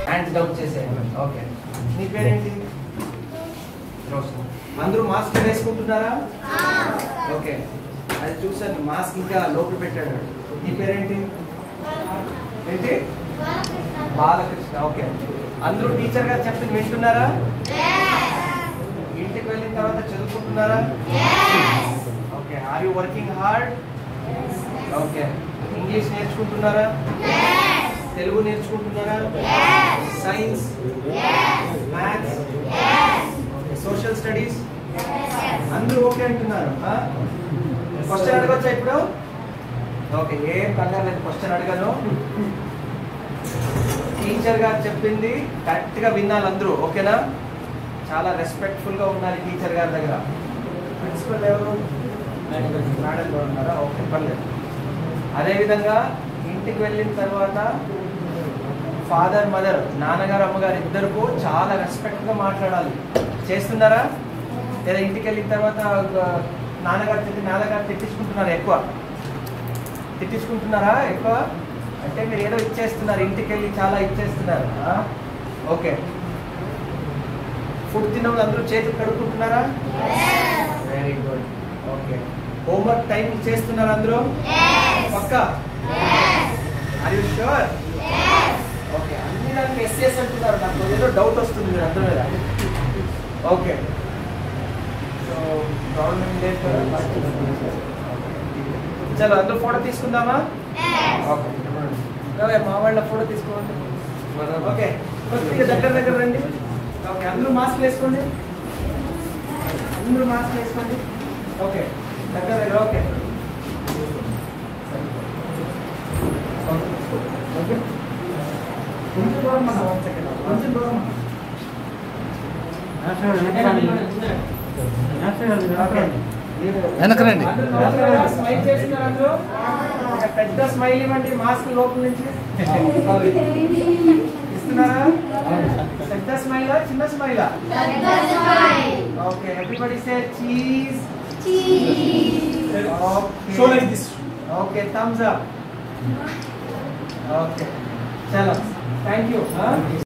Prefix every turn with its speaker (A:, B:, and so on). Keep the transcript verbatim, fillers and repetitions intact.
A: Hands down చేసేయండి. Okay, నీ పేరేంటి? రోషన్. అందరూ మాస్క్ వేసుకుంటున్నారా? ఓకే, అది చూసాను మాస్క్ ఇంకా లోపల పెట్టాడు. నీ పేరేంటి? ఏంటి? బాలకృష్ణ. ఓకే, అందరూ టీచర్ గారు చెప్పింది వింటున్నారా? ఇంటికి వెళ్ళిన తర్వాత చదువుకుంటున్నారా? Okay, are you working hard? Okay, English నేర్చుకుంటున్నారా? తెలుగు నేర్చుకుంటున్నారా? సైన్స్, మ్యాథ్స్, సోషల్ స్టడీస్ అందరూ ఓకే అంటున్నారు. క్వశ్చన్ అడగొచ్చా ఇప్పుడు? ఓకే, ఏం కంగారు లేదు, క్వశ్చన్ అడగను. టీచర్ గారు చెప్పింది కరెక్ట్ గా వినాలి అందరూ, ఓకేనా? చాలా రెస్పెక్ట్ఫుల్ గా ఉండాలి టీచర్ గారి దగ్గర. ప్రిన్సిపల్ ఎవరు? మేడం గారు ఉన్నారా? ఓకే, పర్లేదు. అదేవిధంగా ఇంటికి వెళ్ళిన తర్వాత ఫాదర్ మదర్, నాన్నగారు అమ్మగారు ఇద్దరు చాలా రెస్పెక్ట్ గా మాట్లాడాలి. చేస్తున్నారా? లేదా ఇంటికి వెళ్ళిన తర్వాత నాన్నగారు తిట్టి నాన్నగారు తిట్టించుకుంటున్నారా? ఎక్కువ తిట్టించుకుంటున్నారా? ఎక్కువ అంటే మీరు ఏదో ఇచ్చేస్తున్నారు, ఇంటికి వెళ్ళి చాలా ఇచ్చేస్తున్నారు. ఓకే, ఫుడ్ తిన్నప్పుడు అందరూ చేతులు కడుక్కుంటున్నారా? Very good. Okay, homework time చేస్తున్నారు అందరూ? పక్కా? Are you sure? ఓకే, అన్ని దానికి ఎస్ఎస్ అంటున్నారు, నాకు ఏదో డౌట్ వస్తుంది మీరు అందరూ మీద. ఓకే, సో ప్రాబ్లం లేదు కదా? చలో అందరూ ఫోటో తీసుకుందామా? ఓకే, మా వాళ్ళ ఫోటో తీసుకోండి. ఓకే, కొద్దిగా దగ్గర దగ్గర రండి. ఓకే, అందరూ మాస్క్ వేసుకోండి, అందరూ మాస్క్ వేసుకోండి. ఓకే, దగ్గర దగ్గర. ఓకే, ఓకే, కొంచెం దూరం మన వన్ సెకండ్, కొంచెం దూరం.
B: వెనకరండి.
A: స్మైల్ చేస్తున్నారు అందరూ? పెద్ద స్మైల్ ఇవ్వండి మాస్క్ లోపల నుంచి. ఇస్తున్నారా? పెద్ద స్మైలా చిన్న స్మైలా? Okay, everybody say cheese. Okay, thumbs up. Okay, చలో, థ్యాంక్ యూ.